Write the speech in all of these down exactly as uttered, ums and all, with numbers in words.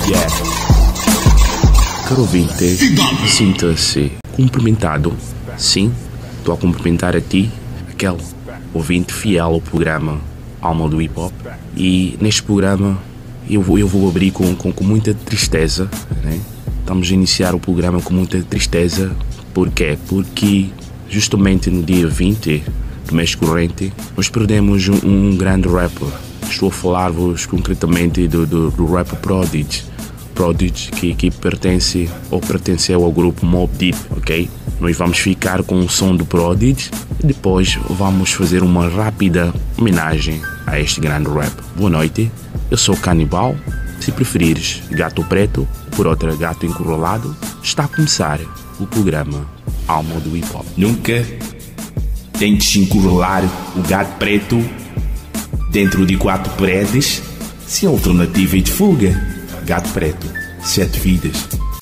Yeah. Caro ouvinte, sinta-se cumprimentado. Sim, estou a cumprimentar a ti, aquele ouvinte fiel ao programa Alma do Hip Hop. E neste programa eu vou, eu vou abrir com, com, com muita tristeza, né? Estamos a iniciar o programa com muita tristeza. Por quê? Porque justamente no dia vinte do mês corrente nós perdemos um, um grande rapper. Estou a falar-vos concretamente do, do, do rapper Prodigy. Prodigy que, que pertence ou pertenceu ao grupo Mobb Deep, ok? Nós vamos ficar com o som do Prodigy e depois vamos fazer uma rápida homenagem a este grande rapper. Boa noite, eu sou Canibal, se preferires Gato Preto, por outra Gato Encurralado. Está a começar o programa Alma do Hip Hop. Nunca tentes encurralar o gato preto dentro de quatro paredes, sem alternativa e de fuga. Gato preto, sete vidas.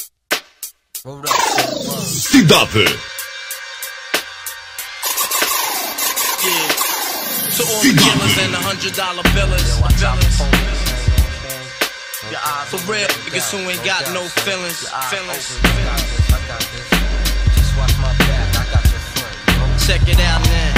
Cidade. For real, niggas who ain't got no feelings, feelings. Check it out now.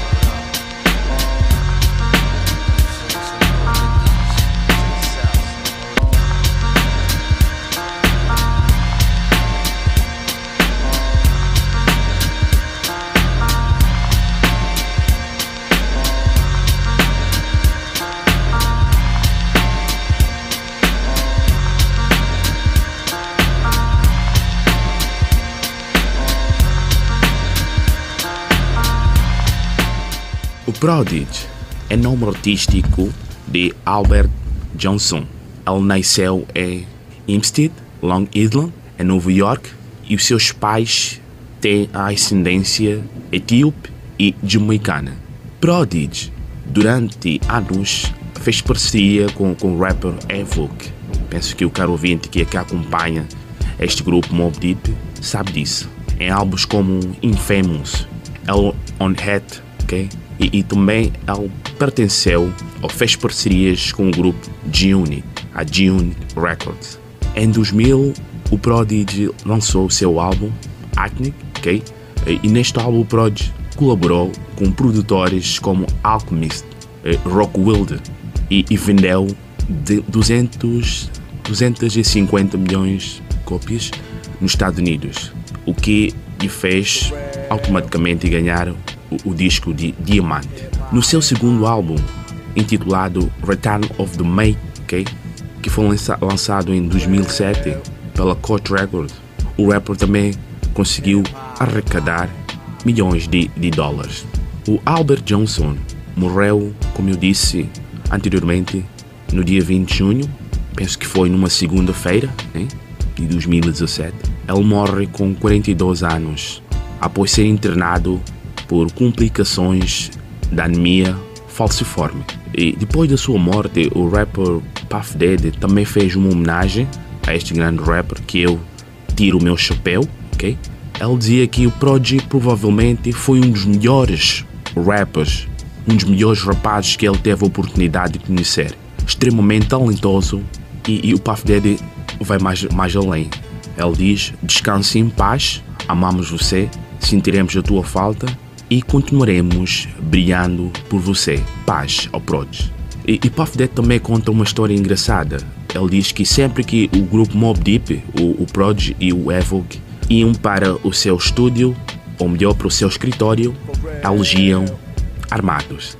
O Prodigy é nome artístico de Albert Johnson. Ele nasceu em Hempstead, Long Island, em Nova York, e os seus pais têm a ascendência etíope e jamaicana. Prodigy, durante anos, fez parceria com, com o rapper Evoque. Penso que o caro ouvinte que aqui acompanha este grupo Mobb Deep sabe disso. Em álbuns como Infamous, Hell on Hat, ok? E, e também ele pertenceu ou fez parcerias com o grupo G-Unit, a G-Unit Records. Em dois mil, o Prodigy lançou o seu álbum Acne, okay? E, e neste álbum o Prodigy colaborou com produtores como Alchemist, eh, Rock Wilder e, e vendeu de duzentos, duzentos e cinquenta milhões de cópias nos Estados Unidos, o que lhe fez automaticamente ganhar o, o disco de diamante. No seu segundo álbum, intitulado Return of the Mac, okay, que foi lança, lançado em dois mil e sete pela Court Records, o rapper também conseguiu arrecadar milhões de, de dólares. O Albert Johnson morreu, como eu disse anteriormente, no dia vinte de junho, penso que foi numa segunda-feira, né, de dois mil e dezassete. Ele morre com quarenta e dois anos, após ser internado por complicações da anemia falciforme. E depois da sua morte, o rapper Puff Daddy também fez uma homenagem a este grande rapper, que eu tiro o meu chapéu, ok? Ele dizia que o Prodigy provavelmente foi um dos melhores rappers, um dos melhores rapazes que ele teve a oportunidade de conhecer. Extremamente talentoso, e, e o Puff Daddy vai mais, mais além. Ele diz: descanse em paz, amamos você, sentiremos a tua falta e continuaremos brilhando por você. Paz ao Prodigy. E, e Puff Daddy também conta uma história engraçada. Ele diz que sempre que o grupo Mobb Deep, o, o Prodigy e o Evoque, iam para o seu estúdio, ou melhor, para o seu escritório, eles iam armados.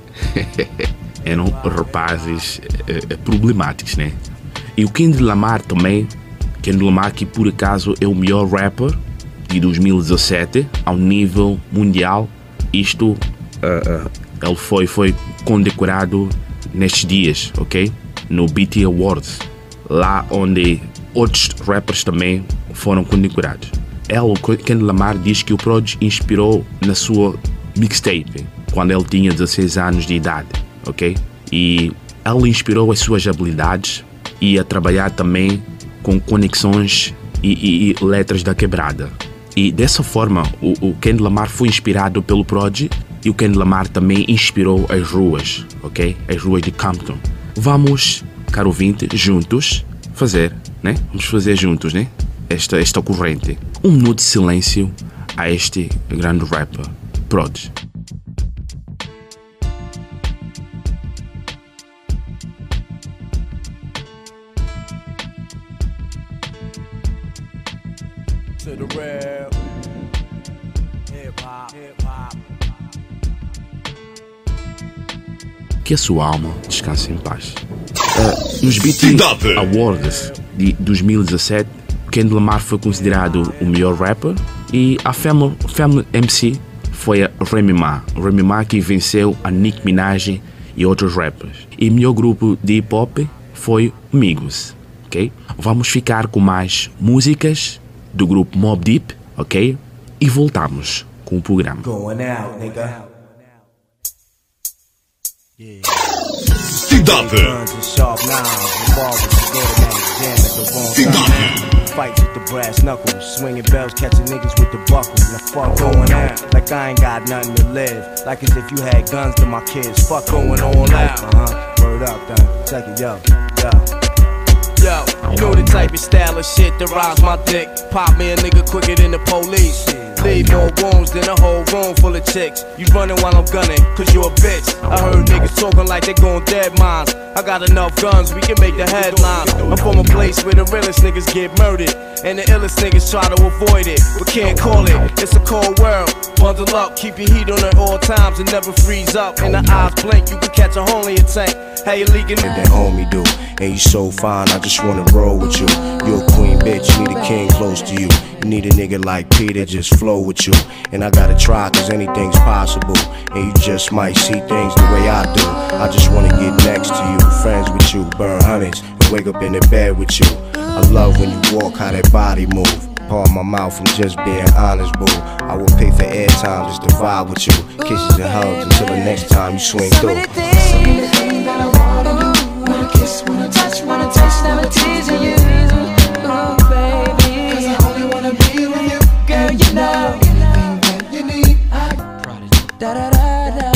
Eram rapazes uh, problemáticos, né? E o Kendrick Lamar também, Kendrick Lamar, que por acaso é o melhor rapper de dois mil e dezassete ao nível mundial. Isto, uh, uh, ele foi, foi condecorado nestes dias, ok? No B E T Awards, lá onde outros rappers também foram condecorados. Ele, o Kendrick Lamar, diz que o Prodigy inspirou na sua mixtape, quando ele tinha dezasseis anos de idade, ok? E ele inspirou as suas habilidades e a trabalhar também com conexões e, e, e letras da quebrada. E dessa forma, o, o Kendrick Lamar foi inspirado pelo Prodigy, e o Kendrick Lamar também inspirou as ruas, ok? As ruas de Compton. Vamos, caro ouvinte, juntos fazer, né? Vamos fazer juntos, né? Esta, esta corrente. Um minuto de silêncio a este grande rapper, Prodigy. To the real hip hop, hip hop. Que a sua alma descanse em paz. Uh, nos B E T Awards de dois mil e dezassete, Kendrick Lamar foi considerado o melhor rapper e a Family, Family M C foi a Remy Ma. Remy Ma que venceu a Nicki Minaj e outros rappers. E o melhor grupo de hip hop foi Migos, ok? Vamos ficar com mais músicas do grupo Mobb Deep, ok? E voltamos com o programa. Going out, nigga. Yeah. Cidade. Fights with the brass knuckles, swinging bells, catching niggas with the buckles. Now fuck going out, like I ain't got nothing to live. Like as if you had guns to my kids. Fuck going on out. Uh-huh. Word up, done. Check it, yo, yo. Yo, you know the type of style of shit that rides my dick. Pop me a nigga quicker than the police. Leave more wounds than a whole room full of chicks. You running while I'm gunning, cause you a bitch. I heard niggas talking like they going dead mines. I got enough guns, we can make the headlines. I'm from a place where the realest niggas get murdered, and the illest niggas try to avoid it, but can't call it. It's a cold world. Bundle up, keep your heat on at all times and never freeze up. In the eyes blink, you can catch a hole in your tank. How you leaking? And that homie do, and you so fine, I just wanna roll with you. You a queen bitch, you need a king close to you. You need a nigga like Peter, just flow with you. And I gotta try, cause anything's possible. And you just might see things the way I do. I just wanna get next to you, friends with you, burn hundreds, and wake up in the bed with you. I love when you walk, how that body move. Part my mouth from just being honest, boo. I would pay for airtime just to vibe with you. Kisses and hugs until the next time you swing through. So many things that I wanna do. Wanna kiss, wanna touch, wanna taste, never teasing you. Oh baby, cause I only wanna be with you. Girl, you know anything that you need. Prodigy. Da da da da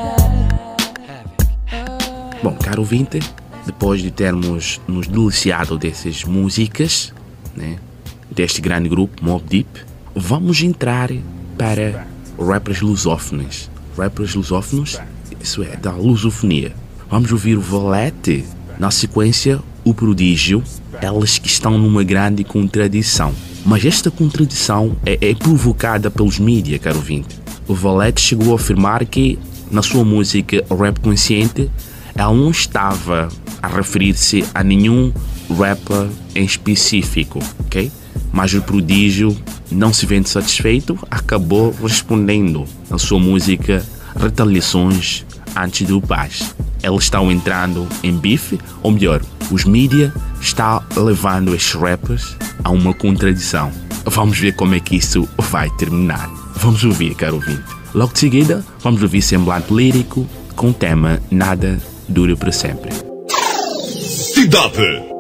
da. Bom, caro ouvinte, depois de termos nos deliciado dessas músicas, né, deste grande grupo, Mobb Deep, vamos entrar para rappers lusófonos. Rappers lusófonos, isso é, da lusofonia. Vamos ouvir o Valete, na sequência, o Prodígio, elas que estão numa grande contradição. Mas esta contradição é, é provocada pelos mídias, caro ouvinte. O Valete chegou a afirmar que, na sua música Rap Consciente, ela não estava a referir-se a nenhum rapper em específico, ok? Mas o Prodígio, não se vendo satisfeito, acabou respondendo na sua música Retaliações antes do Paz. Eles estão entrando em bife, ou melhor, os mídia estão levando estes rappers a uma contradição. Vamos ver como é que isso vai terminar. Vamos ouvir, caro ouvinte. Logo de seguida, vamos ouvir Semblante Lírico com o tema Nada Dura para Sempre. Cidade.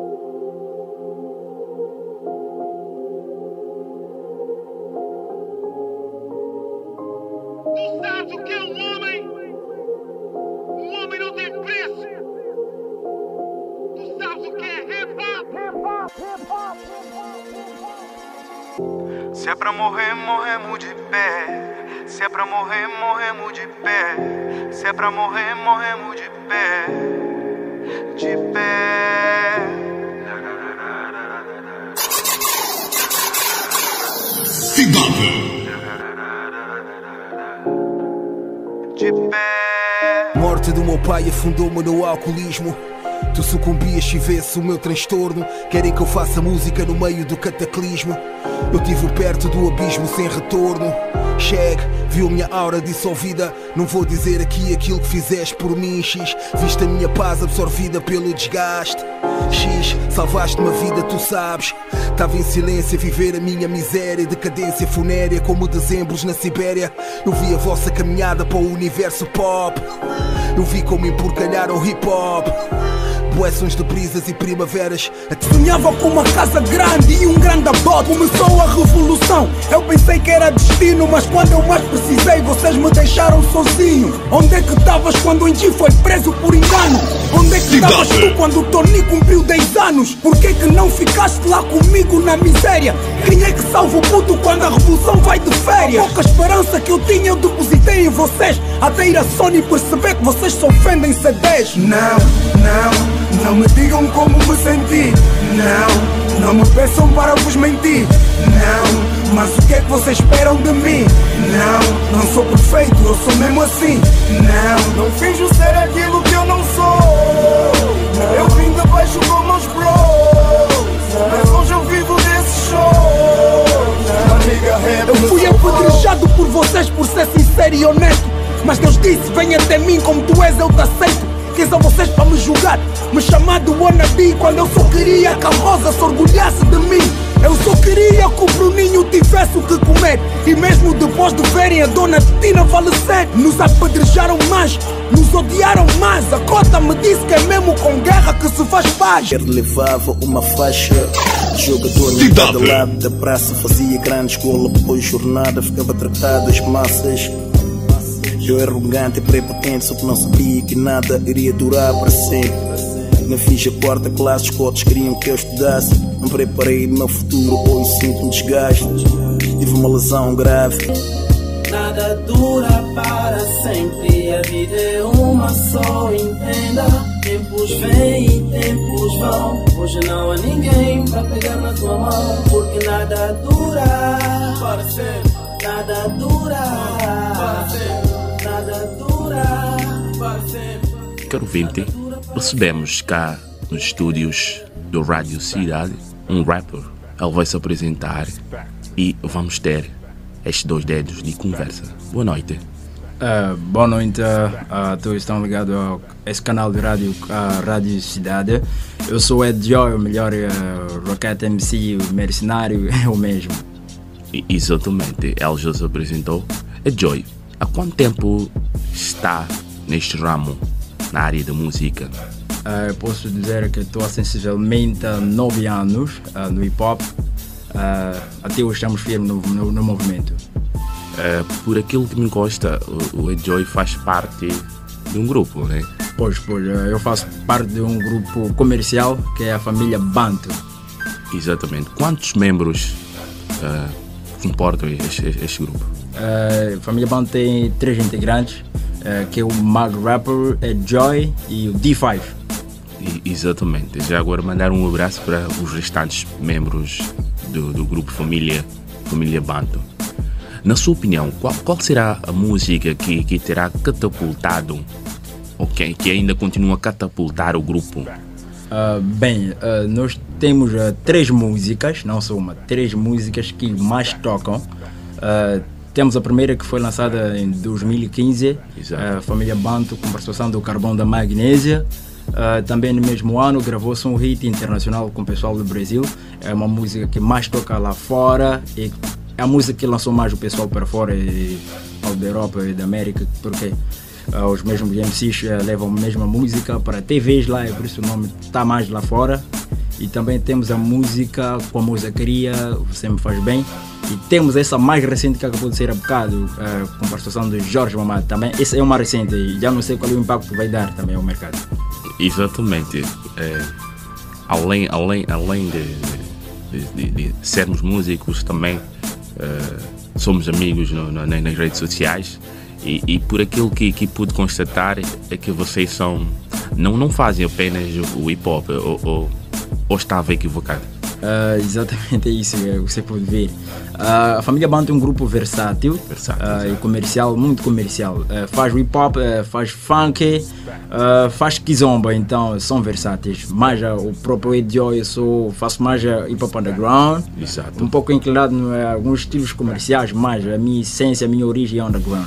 Se é pra morrer, morremos de pé. Se é pra morrer, morremos de pé. Se é pra morrer, morremos de pé. De pé. Cidade. De pé. Morte do meu pai afundou-me no alcoolismo. Tu sucumbias e vês o meu transtorno. Querem que eu faça música no meio do cataclismo. Eu tive perto do abismo sem retorno. Chegue, viu minha aura dissolvida. Não vou dizer aqui aquilo que fizeste por mim, X. Viste a minha paz absorvida pelo desgaste. X, salvaste-me a vida, tu sabes. Tava em silêncio a viver a minha miséria. Decadência funérea como dezembros na Sibéria. Eu vi a vossa caminhada para o universo pop. Eu vi como emporcalharam o hip hop. bué sons de brisas e primaveras. Sonhava com uma casa grande e um grande abote. Começou a revolução, eu pensei que era destino, mas quando eu mais precisei, vocês me deixaram sozinho. Onde é que estavas quando o Enchi foi preso por engano? Onde é que estavas tu quando o Tony cumpriu dez anos? Por que que não ficaste lá comigo na miséria? Quem é que salva o puto quando a revolução vai de férias? A pouca esperança que eu tinha eu depositei em vocês, até ir a Sony perceber que vocês só vendem C Ds. Não, não, não me digam como me senti. Não, não me peçam para vos mentir. Não, mas o que é que vocês esperam de mim? Não, não sou perfeito, eu sou mesmo assim. Não, não finjo ser aquilo que eu não sou. Eu vim de baixo com meus bros, mas hoje eu vivo desse show. Eu fui apedrejado por vocês por ser sincero e honesto, mas Deus disse, vem até mim como tu és, eu te aceito. Quem são vocês para me julgar? Me chamar de wannabe quando eu só queria que a Rosa se orgulhasse de mim. Eu só queria que o Bruninho tivesse o que comer, e mesmo depois de verem a Dona Tina falecer, nos apedrejaram mais, nos odiaram mais. A cota me disse que é mesmo com guerra que se faz paz. Ele levava uma faixa, jogador no cada lado da praça, fazia grande escola, depois jornada, ficava tratado as massas. Eu era arrogante e prepotente, só que não sabia que nada iria durar para sempre. Não fiz a quarta classe, os cotos queriam que eu estudasse. Não preparei o meu futuro, hoje sinto um desgaste. Tive uma lesão grave. Nada dura para sempre, a vida é uma só, entenda. Tempos vêm e tempos vão, hoje não há ninguém para pegar na tua mão. Porque nada dura para sempre, nada dura para sempre. Nada dura para sempre. Caro ouvinte, recebemos cá nos estúdios do Rádio Cidade um rapper. Ele vai se apresentar e vamos ter estes dois dedos de conversa. Boa noite. Uh, boa noite a uh, todos que estão ligados a esse canal de rádio, a Rádio Cidade. Eu sou Ed Joy, o melhor uh, Rocket M C, o mercenário, é o mesmo. E, exatamente, ele já se apresentou. Ed Joy, há quanto tempo está neste ramo, na área da música? Uh, posso dizer que estou há sensivelmente nove anos uh, no hip hop. Uh, até hoje estamos firmes no, no, no movimento. Uh, por aquilo que me consta, o, o Ed Joy faz parte de um grupo, né? Pois, pois, uh, eu faço parte de um grupo comercial que é a família Banto. Exatamente. Quantos membros uh, comportam este, este grupo? Uh, a família Banto tem três integrantes, uh, que é o Mag Rapper, Ed Joy e o D cinco. E, exatamente. Já agora mandar um abraço para os restantes membros do, do grupo Família, Família Banto. Na sua opinião, qual, qual será a música que, que terá catapultado, ou que, que ainda continua a catapultar o grupo? Uh, bem, uh, nós temos uh, três músicas, não só uma, três músicas que mais tocam. Uh, temos a primeira que foi lançada em dois mil e quinze, a uh, Família Banto, com participação do Carvão da Magnésia. Uh, também no mesmo ano gravou-se um hit internacional com o pessoal do Brasil. É uma música que mais toca lá fora e é a música que lançou mais o pessoal para fora e, da Europa e da América, porque uh, os mesmos M Cs uh, levam a mesma música para T Vs lá, e por isso o nome está mais lá fora. E também temos a música com a Mozacaria, Você Me Faz Bem. E temos essa mais recente que acabou de ser há bocado, uh, com a participação de Jorge Mamado também. Essa é uma recente e já não sei qual é o impacto que vai dar também ao mercado. Exatamente. É, além, além, além de, de, de, de sermos músicos, também uh, somos amigos no, no, nas redes sociais. E, e por aquilo que, que pude constatar é que vocês são, não, não fazem apenas o hip hop, ou, ou, ou estava equivocado? Uh, exatamente é isso que você pode ver. Uh, a Família Banto é um grupo versátil, versátil uh, e comercial, muito comercial. Uh, faz hip hop, uh, faz funk, uh, faz kizomba, então são versáteis. Mas uh, o próprio Ed Joy, eu sou, faço mais uh, hip hop underground. Exato. Um pouco inclinado em uh, alguns estilos comerciais, mas a minha essência, a minha origem é underground.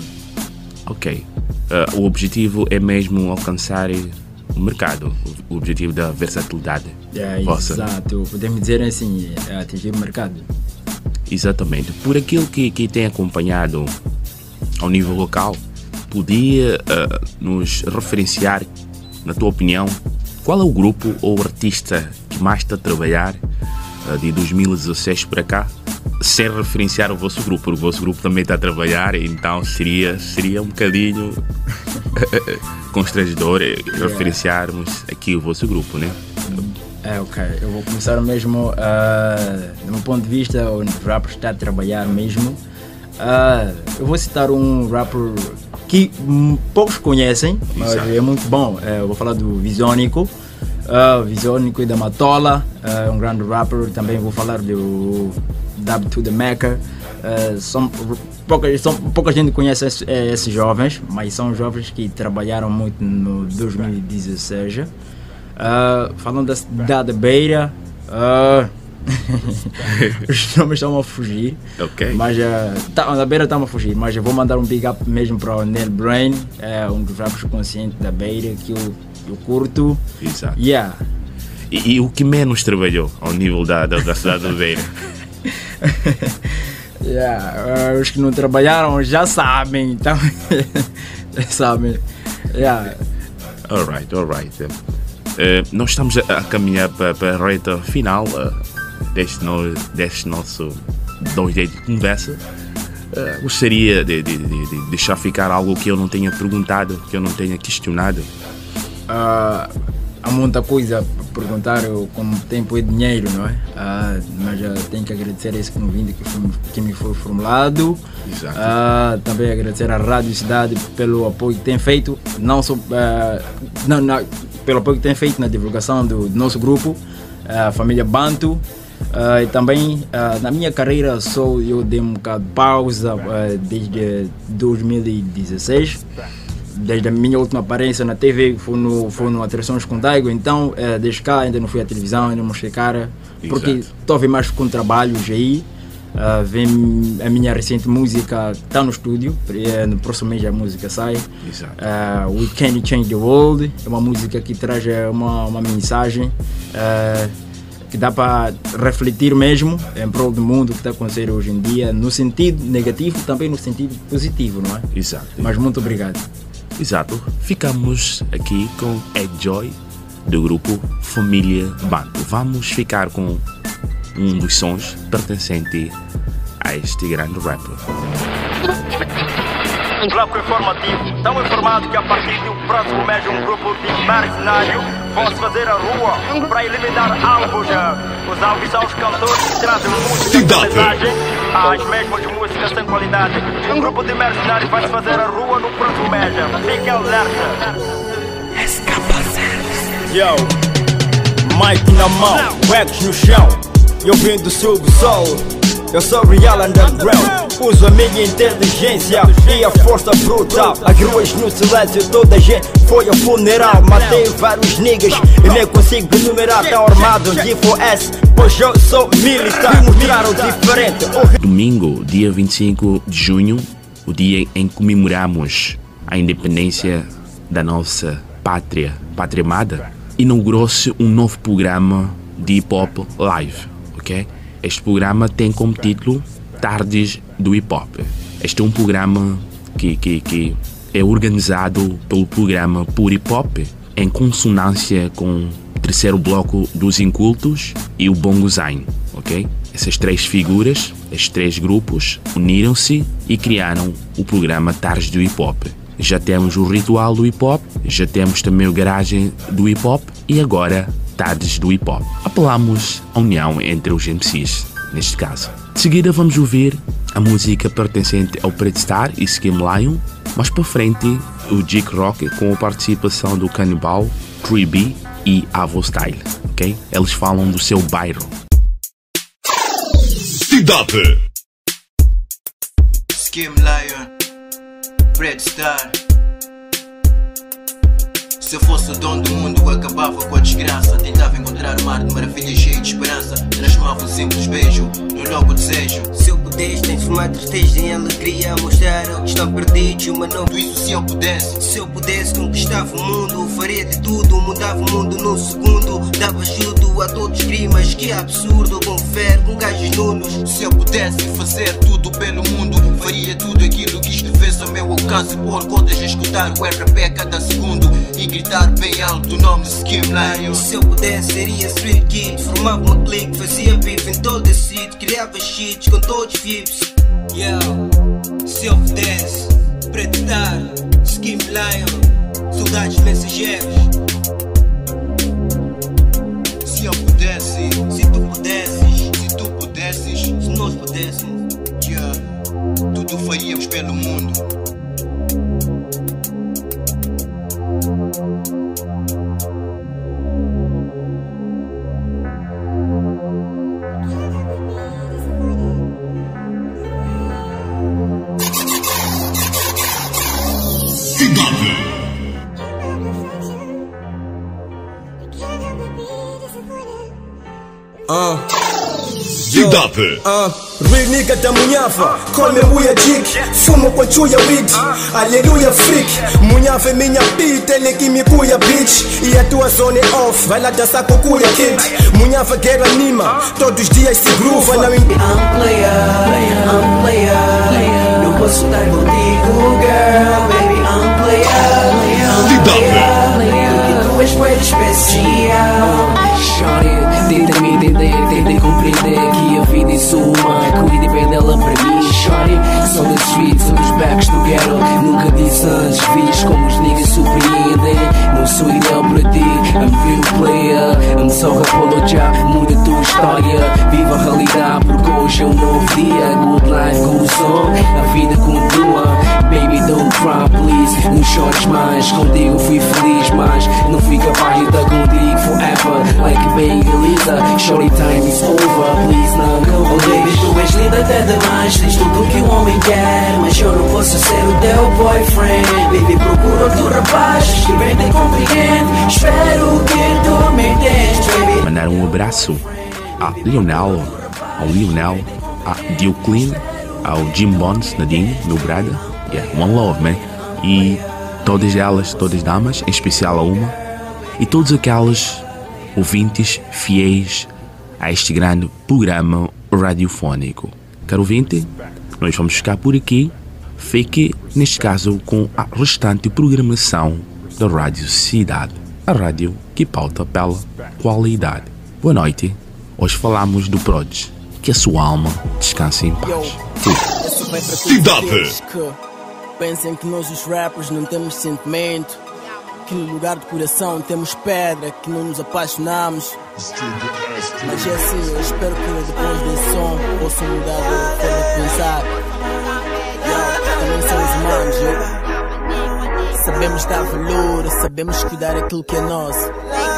Ok. Uh, o objetivo é mesmo alcançar o mercado, o objetivo da versatilidade. É, exato, podemos dizer assim, é atingir o mercado. Exatamente. Por aquilo que, que tem acompanhado ao nível local, podia uh, nos referenciar, na tua opinião, qual é o grupo ou artista que mais está a trabalhar uh, de dois mil e dezesseis para cá, sem referenciar o vosso grupo, porque o vosso grupo também está a trabalhar, então seria, seria um bocadinho constrangedor yeah. referenciarmos aqui o vosso grupo, né? É, ok. Eu vou começar mesmo, uh, do meu ponto de vista, o rapper está a trabalhar mesmo. Uh, eu vou citar um rapper que um, poucos conhecem, mas Exato. é muito bom. Uh, eu vou falar do Visônico, uh, Visônico e da Matola, uh, um grande rapper. Também vou falar do Dub to the Maker. Uh, são, pouca, são, pouca gente conhece esses, esses jovens, mas são jovens que trabalharam muito no dois mil e dezesseis. Uh, falando da cidade da Beira, uh, os nomes estão a fugir, okay. mas uh, tá, da Beira estão a fugir, mas eu vou mandar um big up mesmo para o Nel Brain, é um dos rappers conscientes da Beira que eu, eu curto. Exato. Yeah. E, e o que menos trabalhou ao nível da, da, da cidade da Beira? yeah, uh, os que não trabalharam já sabem, então já sabem. Yeah. Alright, alright. Uh, nós estamos a, a caminhar para, para a reta final uh, deste, no, deste nosso dois dias de conversa. Uh, gostaria de, de, de, de deixar ficar algo que eu não tenha perguntado, que eu não tenha questionado. Uh, há muita coisa a perguntar, eu, como tempo é dinheiro, não é? Uh, mas uh, tenho que agradecer esse convite que, foi, que me foi formulado. Exato. Uh, também agradecer à Rádio Cidade pelo apoio que tem feito, não só uh, não, não, pelo apoio que tem feito na divulgação do, do nosso grupo, a uh, família Bantu. Uh, e também uh, na minha carreira só eu dei um bocado de pausa uh, desde dois mil e dezesseis. Desde a minha última aparência na T V foi no, foi no Atrações com Daigo, então uh, desde cá ainda não fui à televisão, ainda não mostrei cara, porque estou a ver mais com trabalhos aí. Uh, vem a minha recente música, está no estúdio, no próximo mês a música sai. Uh, We Can Change the World, é uma música que traz uma, uma mensagem uh, que dá para refletir mesmo em prol do mundo que está acontecendo hoje em dia, no sentido negativo, também no sentido positivo, não é? Exato. Mas muito obrigado. Exato. Ficamos aqui com Ed Joy do grupo Família Bantu. Vamos ficar com um dos sons pertencente a este grande rapper. Bloco informativo, tão informado que a partir do próximo mês um grupo de mercenário vão se fazer a rua para eliminar alvos. Os alvos são os cantores que trazem música com mensagem, as mesmas músicas sem qualidade. Um grupo de mercenários vai se fazer a rua no próximo mês. Fique alerta. Escapa Service. Yo, mic na mão, backs no chão. Eu vim do subsolo, eu sou real underground. Uso a minha inteligência e a força brutal. As ruas no silêncio, toda a gente foi ao funeral. Matei vários niggas e nem consigo enumerar. Tão armados de F O S, pois eu sou militar. Mostraram diferente. Domingo, dia vinte e cinco de junho, o dia em que comemoramos a independência da nossa pátria, pátria amada, inaugurou-se um novo programa de hip-hop live. Okay? Este programa tem como título Tardes do Hip Hop. Este é um programa que, que, que é organizado pelo programa Por Hip Hop em consonância com o terceiro bloco dos Incultos e o Bongo Zain. Okay? Essas três figuras, estes três grupos, uniram-se e criaram o programa Tardes do Hip Hop. Já temos o Ritual do Hip Hop, já temos também o Garagem do Hip Hop e agora Tardes do Hip Hop. Apelamos à união entre os M Cs, neste caso. De seguida vamos ouvir a música pertencente ao Preto Star e Skim Lion. Mais para frente, o Jig Rock com a participação do Cannibal, três B e Avo Style. Okay? Eles falam do seu bairro. Cidade. Skim Lion, Preto Star. Se eu fosse o dono do mundo, eu acabava com a desgraça. Tentava encontrar um mar de maravilha cheio de esperança. Transformava um simples beijo no novo desejo. Se eu pudesse transformar tristeza em alegria, mostrar ao que estão perdidos uma nova. Tudo isso se eu pudesse. Se eu pudesse conquistava o mundo, faria de tudo, mudava o mundo num segundo. Dava ajuda a todos os crimes, que absurdo. Confere com gajos nulos. Se eu pudesse fazer tudo pelo mundo, faria tudo aquilo que estivesse ao meu alcance. Por contas a escutar o R P a cada segundo. e gritar bem alto o nome Skim Lion. Se eu pudesse seria street kid, formava uma clique, fazia beef em todo esse sítio, criava shits com todos os fips. Yeah. Se eu pudesse pretar Skim Lion, soldados mensageiros. Se eu pudesse, se tu pudesses, se tu pudesses, se nós pudéssemos, yeah, tudo faríamos pelo mundo. Uh. Cidade. Uh. Real nigga da munhava, call me buia jig, fumo com chuya weed, aleluia freak. Munhava é minha beat, ele que me cuia bitch. E a tua zona é off, vai lá dançar com cuia kid. Munhava guerra anima, todos os dias se groova. Não I'm player, I'm player. Não posso dar contigo, girl, baby, I'm player, I'm player. Porque tu és bué especial. Shorty, tenta me entender, tenta compreender que a vida é sua, cuide bem dela para mim. Shorty, sou da street, sou dos backs do ghetto. Nunca disse antes, fiz como os niggas surpreendem. Não sou ideal para ti, I'm real player. I'm só apologia, muda a tua história. Viva a realidade, porque hoje é um novo dia. Good life goes on, a vida continua. Baby, don't cry, please, não chores mais. Contigo fui feliz, mas não fui capaz de estar contigo forever. Like baby Lisa, shorty time is over, please não go. Oh baby, tu és linda até demais, diz tudo que um homem quer, mas eu não posso ser o teu boyfriend. Baby, procura outro rapaz que bem te compreende. Espero que tu me entendes, baby. Mandar um abraço a Lionel, ao Lionel, a Dioclin, ao Jim Bonds, Nadine, meu brother. Yeah, one love, man. E todas elas, todas damas, em especial a uma, e todas aquelas ouvintes fiéis a este grande programa radiofónico. Caro ouvinte, nós vamos ficar por aqui. Fique, neste caso, com a restante programação da Rádio Cidade, a rádio que pauta pela qualidade. Boa noite. Hoje falamos do Prod. Que a sua alma descanse em paz. Cidade. Pensem que nós os rappers não temos sentimento, que no lugar do coração temos pedra, que não nos apaixonamos. Mas é assim, eu espero que depois desse som possam mudar de forma de pensar. Yo, também somos humanos, yo. Sabemos dar valor, sabemos cuidar daquilo que é nosso.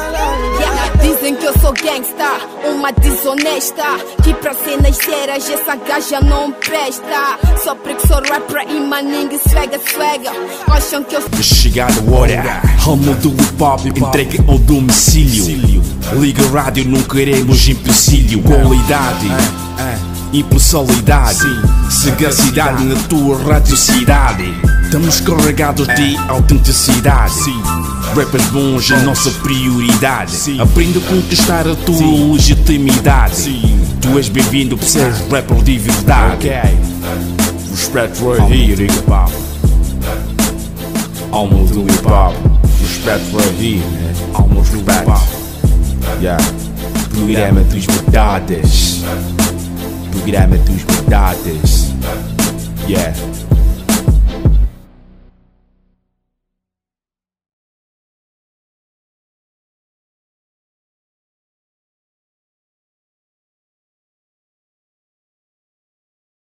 Dizem que eu sou gangsta, uma desonesta, que pra cenas sérias essa gaja não presta. Só porque sou rapper e maningue swega, swega. Acham que eu... Chegada a hora, ramo do hip hop, entregue ao domicílio. Liga rádio, não queremos empecilho. Qualidade, impulsabilidade, sagacidade na tua radiocidade. Estamos carregados de autenticidade. Rappers bons é nossa prioridade. Aprenda a conquistar a tua legitimidade. Tu és bem-vindo por seres rapper de verdade. Respect for here, hip hop. Alma do hip hop. Respect for here, alma do hip hop. Yeah. Programa dos verdades. Programa dos verdades. Yeah.